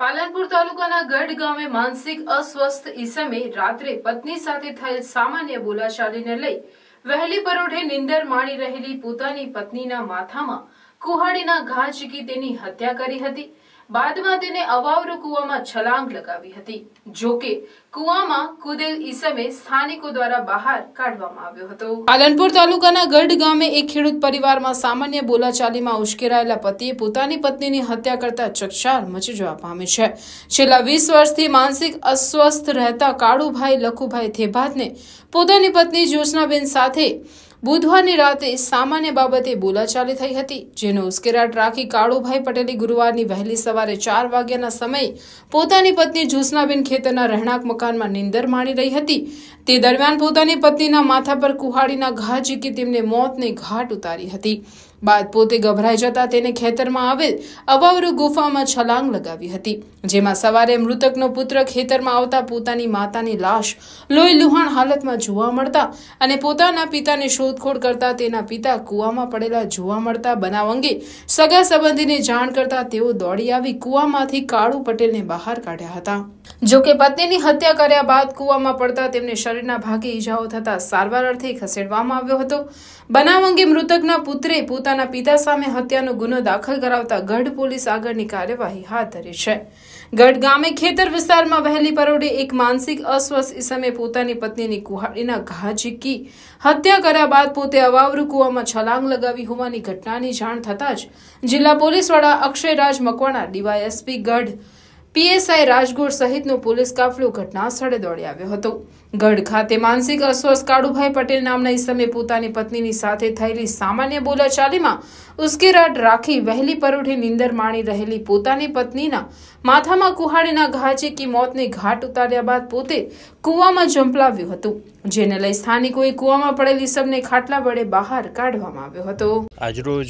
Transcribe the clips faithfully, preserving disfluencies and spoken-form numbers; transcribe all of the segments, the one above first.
પાલનપુર તાલુકાના ગઢ ગામે માનસિક અસ્વસ્થ ઈસમે રાત્રે પત્ની સાથે થયેલ સામાન્ય બોલાચાલીને લઈ વહેલી પરોઢે નીંદર માણી રહેલી પોતાની પત્નીના માથામાં કુહાડીના ઘા ઝીકી તેની હત્યા કરી હતી। બાદમાં તેને અવાવરૂ કૂવામાં છલાંગ લગાવી હતી। જો કે કૂવામાં કૂદેલ ઈસમે સ્થાનિકો દ્વારા બહાર કાઢવામાં આવ્યો હતો। પાલનપુર તાલુકાના ગઢ ગામે એક ખેડૂત પરિવારમાં સામાન્ય બોલાચાલીમાં ઉશ્કેરાયેલા પતિએ પોતાની પત્નીની હત્યા કરતા ચકચાર મચી જવા પામી છે। છેલ્લા વીસ વર્ષથી માનસિક અસ્વસ્થ રહેતા કાળુભાઈ લખુભાઈ થેભાતને પોતાની પત્ની જ્યોત્સનાબેન સાથે બુધવારની રાતે સામાન્ય બાબતે બોલાચાલી થઈ હતી, જેનો ઉશ્કેરાટ રાખી કાળુભાઈ પટેલે ગુરુવારની વહેલી સવારે ચાર વાગ્યાના સમયે પોતાની પત્ની જ્યોત્સનાબેન ખેતરના રહેણાંક મકાનમાં નીંદર માણી રહી હતી। તે દરમિયાન પોતાની પત્નીના માથા પર કુહાડીના ઘા ઝીકી તેમને મોતને ઘાટ ઉતારી હતી। બાદ પોતે ગભરાઈ જતા તેને ખેતરમાં આવેલ અવાવરૂ ગુફામાં છલાંગ લગાવી હતી, જેમાં સવારે મૃતકનો પુત્ર ખેતરમાં આવતા પોતાની માતાની લાશ લોહી લુહાણ હાલતમાં જોવા મળતા અને પોતાના પિતાને શોધખોળ કરતા તેના પિતા કૂવામાં પડેલા જોવા મળતા બનાવ અંગે સગા સંબંધીને જાણ કરતા તેઓ દોડી આવી કૂવામાંથી કાળુ પટેલને બહાર કાઢ્યા હતા। જો કે પત્નીની હત્યા કર્યા બાદ કૂવામાં પડતા તેમને શરીરના ભાગે ઈજાઓ થતા સારવાર અર્થે ખસેડવામાં આવ્યો હતો। બનાવ અંગે મૃતકના પુત્રે પોતાના પિતા સામે હત્યાનો ગુનો દાખલ કરાવતા ગઢ પોલીસ આગળની કાર્યવાહી હાથ ધરી છે। ગઢ ગામે ખેતર વિસ્તારમાં વહેલી પરોઢે એક માનસિક અસ્વસ્થ ઈસમે પોતાની પત્નીની કુહાડીના ઘા ઝીકી હત્યા કર્યા બાદ પોતે અવાવરૂ કૂવામાં છલાંગ લગાવી હોવાની ઘટનાની જાણ થતાં જ જિલ્લા પોલીસ વડા અક્ષયરાજ મકવાણા, ડીવાયએસપી ગઢ, પીએસઆઈ રાજગોર સહિતનો પોલીસ કાફલો ઘટના સ્થળે દોડી આવ્યો હતો। ગઢ ખાતે માનસિક અસ્વસ્થ કાળુભાઈ પટેલ નામના ઈસમે પોતાની પત્નીની સાથે થયેલી સામાન્ય બોલાચાલીમાં ઉશ્કેરાટ રાખી વહેલી પરોઢે નીંદર માણી રહેલી પોતાની પત્નીના માથામાં કુહાડીના ઘા ઝીકી મોતને ઘાટ ઉતાર્યા બાદ પોતે કૂવામાં ઝંપલાવ્યું હતું, જેને લઈ સ્થાનિકોએ કૂવામાં પડેલ ઈસમને ખાટલા વડે બહાર કાઢવામાં આવ્યો હતો। આજરોજ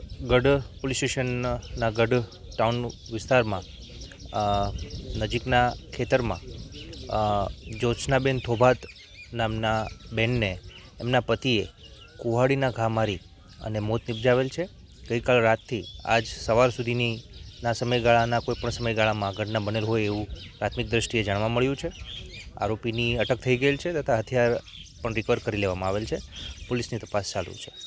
ગઢ પોલીસ સ્ટેશનના ગઢ ટાઉન વિસ્તારમાં નજીકના ખેતરમાં જ્યોત્સનાબેન થોભાત નામના બેનને એમના પતિએ કુહાડીના ઘા મારી અને મોત નિપજાવેલ છે। ગઈકાલ રાતથી આજ સવાર સુધીની ના સમયગાળાના કોઈ પણ સમયગાળામાં ઘટના બનેલ હોય એવું પ્રાથમિક દ્રષ્ટિએ જાણવા મળ્યું છે। આરોપીની અટક થઈ ગયેલ છે તથા હથિયાર પણ રિકવર કરી લેવામાં આવેલ છે। પોલીસની તપાસ ચાલુ છે।